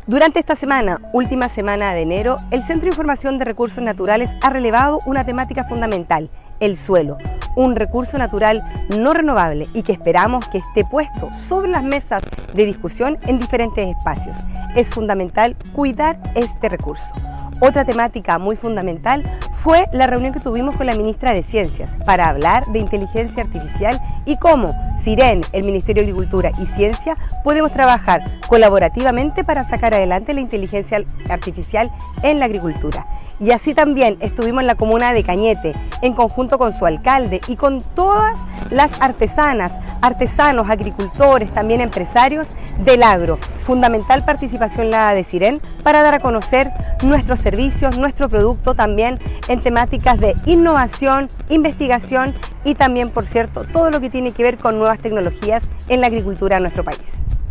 Durante esta semana, última semana de enero, el Centro de Información de Recursos Naturales ha relevado una temática fundamental, el suelo, un recurso natural no renovable y que esperamos que esté puesto sobre las mesas de discusión en diferentes espacios. Es fundamental cuidar este recurso. Otra temática muy fundamental fue la reunión que tuvimos con la ministra de Ciencias para hablar de inteligencia artificial y cómo CIREN, el Ministerio de Agricultura y Ciencia, podemos trabajar colaborativamente para sacar adelante la inteligencia artificial en la agricultura. Y así también estuvimos en la comuna de Cañete, en conjunto con su alcalde y con todas las artesanas, artesanos, agricultores, también empresarios del agro. Fundamental participación la de CIREN para dar a conocer nuestros servicios, nuestro producto también en temáticas de innovación, investigación y también, por cierto, todo lo que tiene que ver con nuevas tecnologías en la agricultura de nuestro país.